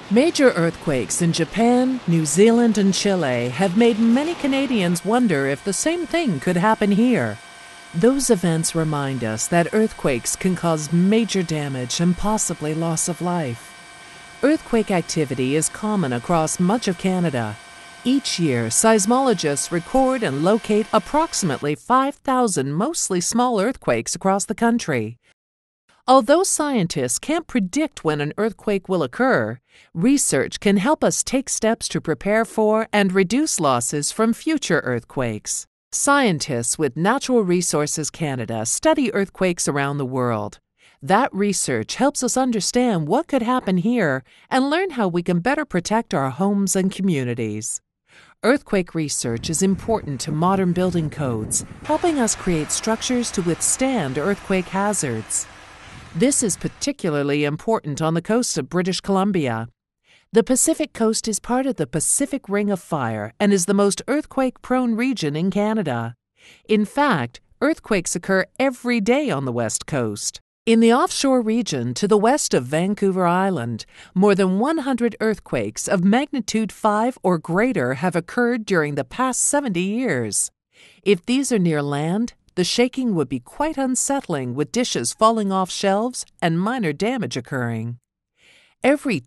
Major earthquakes in Japan, New Zealand, and Chile have made many Canadians wonder if the same thing could happen here. Those events remind us that earthquakes can cause major damage and possibly loss of life. Earthquake activity is common across much of Canada. Each year, seismologists record and locate approximately 5,000 mostly small earthquakes across the country. Although scientists can't predict when an earthquake will occur, research can help us take steps to prepare for and reduce losses from future earthquakes. Scientists with Natural Resources Canada study earthquakes around the world. That research helps us understand what could happen here and learn how we can better protect our homes and communities. Earthquake research is important to modern building codes, helping us create structures to withstand earthquake hazards. This is particularly important on the coast of British Columbia. The Pacific Coast is part of the Pacific Ring of Fire and is the most earthquake-prone region in Canada. In fact, earthquakes occur every day on the West Coast. In the offshore region to the west of Vancouver Island, more than 100 earthquakes of magnitude 5 or greater have occurred during the past 70 years. If these are near land, the shaking would be quite unsettling, with dishes falling off shelves and minor damage occurring. Every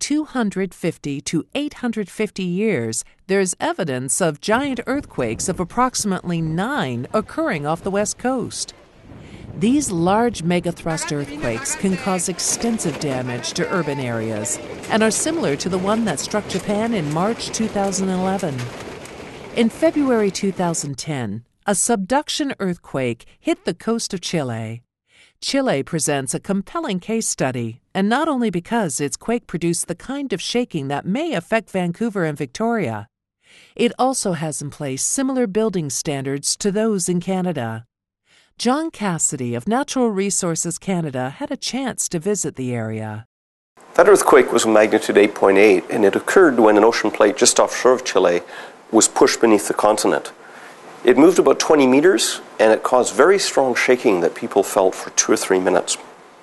250 to 850 years, there's evidence of giant earthquakes of approximately 9 occurring off the West Coast. These large megathrust earthquakes can cause extensive damage to urban areas and are similar to the one that struck Japan in March 2011. In February 2010, a subduction earthquake hit the coast of Chile. Chile presents a compelling case study, and not only because its quake produced the kind of shaking that may affect Vancouver and Victoria. It also has in place similar building standards to those in Canada. John Cassidy of Natural Resources Canada had a chance to visit the area. That earthquake was a magnitude 8.8, and it occurred when an ocean plate just offshore of Chile was pushed beneath the continent. It moved about 20 meters, and it caused very strong shaking that people felt for 2 or 3 minutes.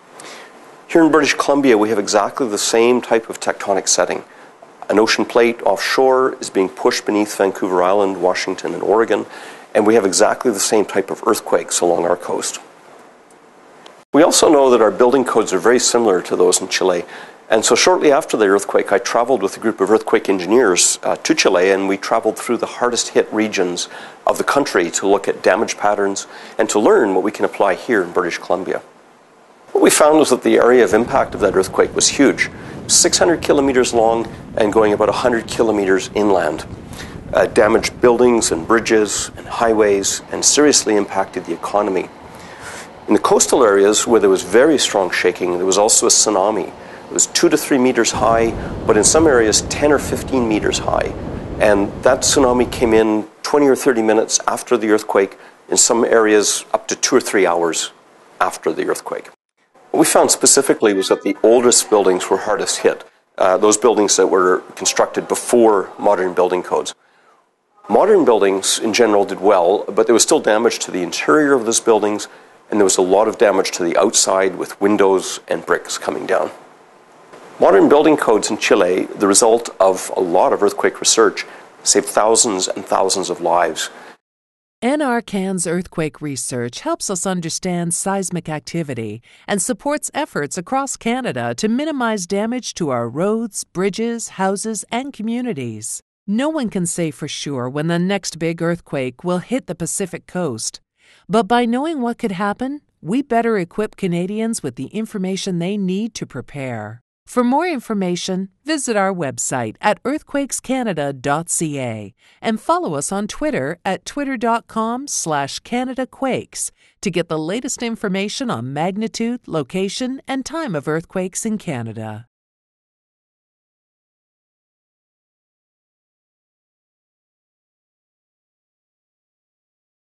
Here in British Columbia, we have exactly the same type of tectonic setting. An ocean plate offshore is being pushed beneath Vancouver Island, Washington, and Oregon, and we have exactly the same type of earthquakes along our coast. We also know that our building codes are very similar to those in Chile, and so shortly after the earthquake, I traveled with a group of earthquake engineers to Chile, and we traveled through the hardest hit regions of the country to look at damage patterns and to learn what we can apply here in British Columbia. What we found was that the area of impact of that earthquake was huge, 600 kilometers long and going about 100 kilometers inland. Damaged buildings and bridges and highways and seriously impacted the economy. In the coastal areas where there was very strong shaking, there was also a tsunami. It was 2 to 3 meters high, but in some areas 10 or 15 meters high. And that tsunami came in 20 or 30 minutes after the earthquake, in some areas up to 2 or 3 hours after the earthquake. What we found specifically was that the oldest buildings were hardest hit, those buildings that were constructed before modern building codes. Modern buildings in general did well, but there was still damage to the interior of those buildings, and there was a lot of damage to the outside with windows and bricks coming down. Modern building codes in Chile, the result of a lot of earthquake research, saved thousands and thousands of lives. NRCan's earthquake research helps us understand seismic activity and supports efforts across Canada to minimize damage to our roads, bridges, houses, and communities. No one can say for sure when the next big earthquake will hit the Pacific Coast, but by knowing what could happen, we better equip Canadians with the information they need to prepare. For more information, visit our website at EarthquakesCanada.ca and follow us on Twitter at twitter.com/CanadaQuakes to get the latest information on magnitude, location, and time of earthquakes in Canada.